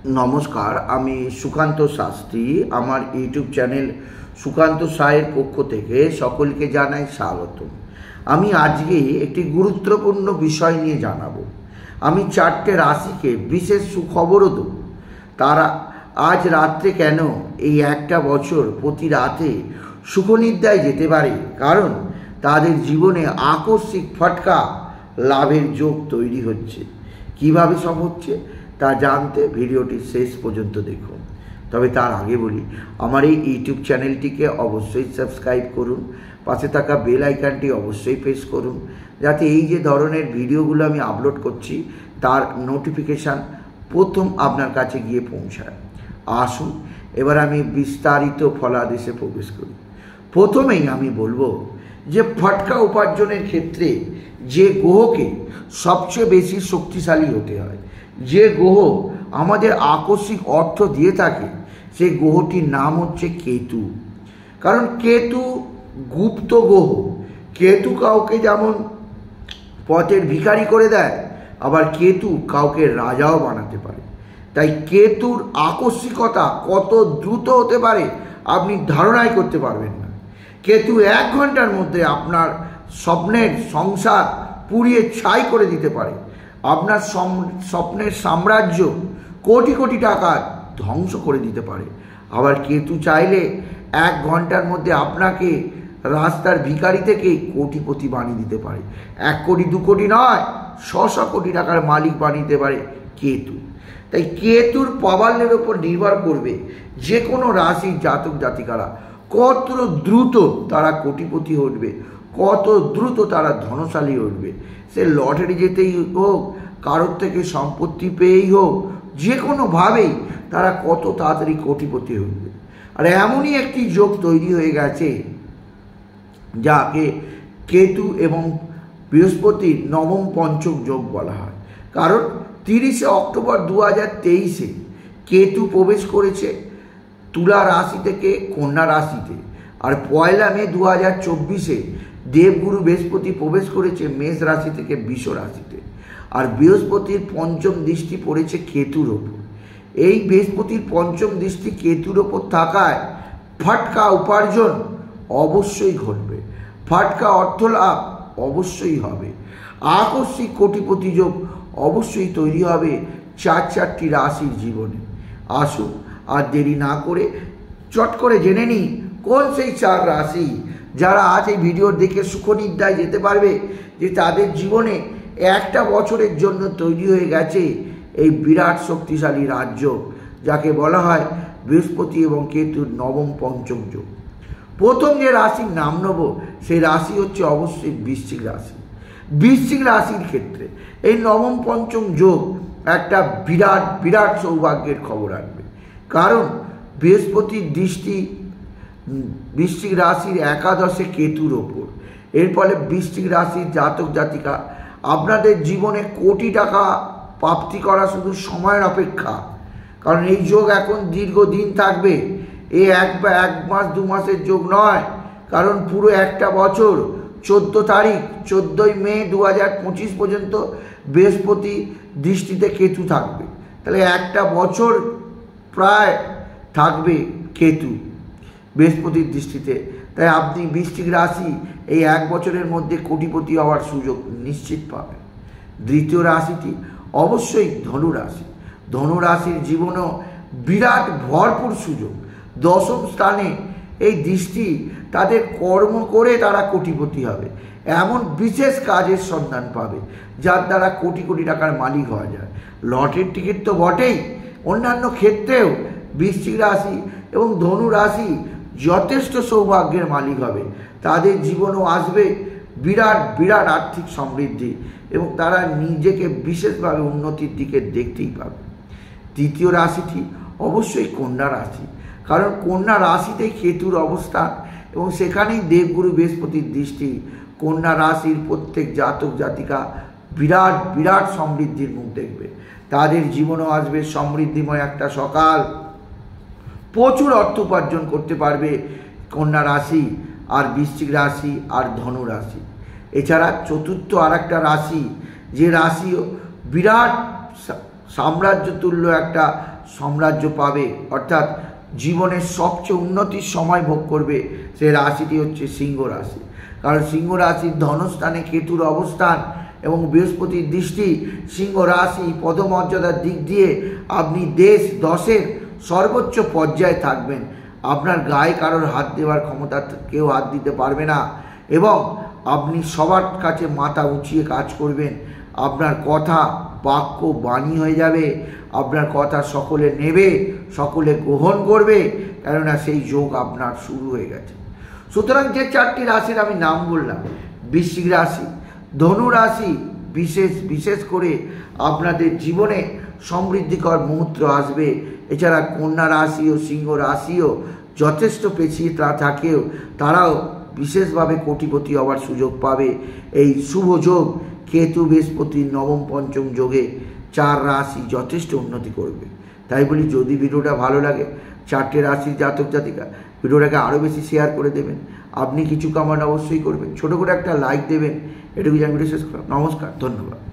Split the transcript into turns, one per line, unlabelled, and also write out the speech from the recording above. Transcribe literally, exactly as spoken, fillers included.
নমস্কার, আমি সুকান্ত শাস্ত্রী। আমার ইউটিউব চ্যানেল সুকান্ত সায়ের পক্ষ থেকে সকলকে জানাই স্বাগত। আমি আজকে একটি গুরুত্বপূর্ণ বিষয় নিয়ে জানাবো। আমি চারটে রাশিকে বিশেষ সুখবরও দেব। তারা আজ রাত্রে কেন এই একটা বছর প্রতি রাতে সুখনিদ্রায় যেতে পারে, কারণ তাদের জীবনে আকস্মিক ফটকা লাভের যোগ তৈরি হচ্ছে। কিভাবে সব হচ্ছে তা জানতে ভিডিওটি শেষ পর্যন্ত দেখুন। তবে তার আগে বলি, আমার এই ইউটিউব চ্যানেলটিকে অবশ্যই সাবস্ক্রাইব করুন, পাশে থাকা বেল আইকনটি অবশ্যই প্রেস করুন, যাতে এই যে ধরনের ভিডিওগুলো আমি আপলোড করছি তার নোটিফিকেশান প্রথম আপনার কাছে গিয়ে পৌঁছায়। আসুন এবার আমি বিস্তারিত ফলাদেশে প্রবেশ করি। প্রথমেই আমি বলবো যে ফটকা উপার্জনের ক্ষেত্রে যে গ্রহকে সবচেয়ে বেশি শক্তিশালী হতে হয়, যে গ্রহ আমাদের আকস্মিক অর্থ দিয়ে থাকে, সেই গ্রহটির নাম হচ্ছে কেতু। কারণ কেতু গুপ্ত গ্রহ। কেতু কাউকে যেমন পথের ভিখারি করে দেয়, আবার কেতু কাউকে রাজাও বানাতে পারে। তাই কেতুর আকস্মিকতা কত দ্রুত হতে পারে আপনি ধারণাই করতে পারবেন না। কেতু এক ঘন্টার মধ্যে আপনার স্বপ্নের সংসার পুড়িয়ে ছাই করে দিতে পারে, আপনার স্বপ্নের সাম্রাজ্য কোটি কোটি টাকা ধ্বংস করে দিতে পারে। আবার কেতু চাইলে এক ঘন্টার মধ্যে আপনাকে রাস্তার ভিখারি থেকে কোটিপতি বানিয়ে দিতে পারে। এক কোটি দু কোটি নয়, শশ কোটি টাকার মালিক বানিয়ে দিতে পারে কেতু। তাই কেতুর পাওয়ারের ওপর নির্ভর করবে যে কোনো রাশির জাতক জাতিকারা কত দ্রুত তারা কোটিপতি উঠবে, কত দ্রুত তারা ধনশালী উঠবে। সে লটারি যেতেই হোক, কারোর থেকে সম্পত্তি পেয়েই হোক, যে কোনোভাবেই তারা কত তাড়াতাড়ি কোটিপতি উঠবে। আর এমনই একটি যোগ তৈরি হয়ে গেছে যাকে কেতু এবং বৃহস্পতির নবম পঞ্চক যোগ বলা হয়। কারণ তিরিশে অক্টোবর দু হাজার তেইশে কেতু প্রবেশ করেছে তুলা রাশি থেকে কন্যা রাশিতে, আর পয়লা মে দু হাজার চব্বিশে দেবগুরু বৃহস্পতি প্রবেশ করেছে মেষ রাশি থেকে বৃষ রাশিতে। আর বৃহস্পতির পঞ্চম দৃষ্টি পড়েছে কেতুর ওপর। এই বৃহস্পতির পঞ্চম দৃষ্টি কেতুর ওপর থাকায় ফাটকা উপার্জন অবশ্যই ঘটবে, ফাটকা অর্থ লাভ অবশ্যই হবে, আকস্মিক কোটিপতি যোগ অবশ্যই তৈরি হবে চার চারটি রাশির জীবনে। আসুন আর দেরি না করে চট করে জেনে নিই কোন সেই চার রাশি যারা আজ এই ভিডিও দেখে সুখনিদ্রায় যেতে পারবে, যে তাদের জীবনে একটা বছরের জন্য তৈরি হয়ে গেছে এই বিরাট শক্তিশালী রাজ্য, যাকে বলা হয় বৃহস্পতি এবং কেতুর নবম পঞ্চম যোগ। প্রথম যে রাশির নাম নেব সেই রাশি হচ্ছে অবশ্যই বৃশ্চিক রাশি। বৃশ্চিক রাশির ক্ষেত্রে এই নবম পঞ্চম যোগ একটা বিরাট বিরাট সৌভাগ্যের খবর আনবে। কারণ বৃহস্পতির দৃষ্টি বৃশ্চিক রাশির একাদশে কেতুর ওপর। এর ফলে বৃশ্চিক রাশির জাতক জাতিকা আপনাদের জীবনে কোটি টাকা প্রাপ্তি করা শুধু সময়ের অপেক্ষা। কারণ এই যোগ এখন দীর্ঘদিন থাকবে, এই এক বা এক মাস দু মাসের যোগ নয়। কারণ পুরো একটা বছর চোদ্দো তারিখ চোদ্দোই মে দু হাজার পঁচিশ পর্যন্ত বৃহস্পতি দৃষ্টিতে কেতু থাকবে। তাহলে একটা বছর প্রায় থাকবে কেতু বৃহস্পতির দৃষ্টিতে। তাই আপনি বৃশ্চিক রাশি এই এক বছরের মধ্যে কোটিপতি হওয়ার সুযোগ নিশ্চিত পাবেন। দ্বিতীয় রাশিটি অবশ্যই ধনু রাশি। ধনু রাশির জীবনেও বিরাট ভরপুর সুযোগ। দশম স্থানে এই দৃষ্টি, তাদের কর্ম করে তারা কোটিপতি হবে, এমন বিশেষ কাজের সন্ধান পাবে যার দ্বারা কোটি কোটি টাকার মালিক হওয়া যায়। লটের টিকিট তো বটেই, অন্যান্য ক্ষেত্রেও বৃশ্চিক রাশি এবং ধনু রাশি যথেষ্ট সৌভাগ্যের মালিক হবে। তাদের জীবনেও আসবে বিরাট বিরাট আর্থিক সমৃদ্ধি এবং তারা নিজেকে বিশেষভাবে উন্নতির দিকে দেখতেই পাবে। তৃতীয় রাশিটি অবশ্যই কন্যা রাশি। কারণ কন্যা রাশিতেই কেতুর অবস্থান এবং সেখানেই দেবগুরু বৃহস্পতির দৃষ্টি। কন্যা রাশির প্রত্যেক জাতক জাতিকা বিরাট বিরাট সমৃদ্ধির মুখ দেখবে। তাদের জীবনেও আসবে সমৃদ্ধিময় একটা সকাল, প্রচুর অর্থ উপার্জন করতে পারবে কন্যা রাশি আর বৃশ্চিক রাশি আর ধনু রাশি। এছাড়া চতুর্থ আর একটা রাশি, যে রাশি বিরাট সাম্রাজ্য তুল্য একটা সাম্রাজ্য পাবে, অর্থাৎ জীবনের সবচেয়ে উন্নতির সময় ভোগ করবে, সে রাশিটি হচ্ছে সিংহ রাশি। কারণ সিংহ রাশির ধনস্থানে কেতুর অবস্থান এবং বৃহস্পতির দৃষ্টি, সিংহ রাশি পদমর্যাদার দিক দিয়ে আপনি দেশ দশের সর্বোচ্চ পর্যায়ে থাকবেন। আপনার গায়ে কারোর হাত দেওয়ার ক্ষমতা কেউ হাত দিতে পারবে না এবং আপনি সবার কাছে মাথা উঁচিয়ে কাজ করবেন। আপনার কথা বাক্য বাণী হয়ে যাবে, আপনার কথা সকলে নেবে, সকলে গ্রহণ করবে, কেননা সেই যোগ আপনার শুরু হয়ে গেছে। সুতরাং যে চারটি রাশির আমি নাম বললাম, বৃশ্চিক রাশি, ধনু রাশি, বিশেষ বিশেষ করে আপনাদের জীবনে সমৃদ্ধিকর মুহূর্ত আসবে। এছাড়া কন্যা রাশি ও সিংহ রাশিও যথেষ্ট পেছিয়ে তা থাকেও তারাও বিশেষভাবে কোটিপতি হওয়ার সুযোগ পাবে। এই শুভ যোগ কেতু বৃহস্পতির নবম পঞ্চম যোগে চার রাশি যথেষ্ট উন্নতি করবে। তাই বলি, যদি ভিডিওটা ভালো লাগে, চারটে রাশির জাতক জাতিকা ভিডিওটাকে আরও বেশি শেয়ার করে দেবেন। আপনি কিছু কমেন্ট অবশ্যই করবেন, ছোটো করে একটা লাইক দেবেন। এটুকু আমি ভিডিও শেষ করলাম। নমস্কার, ধন্যবাদ।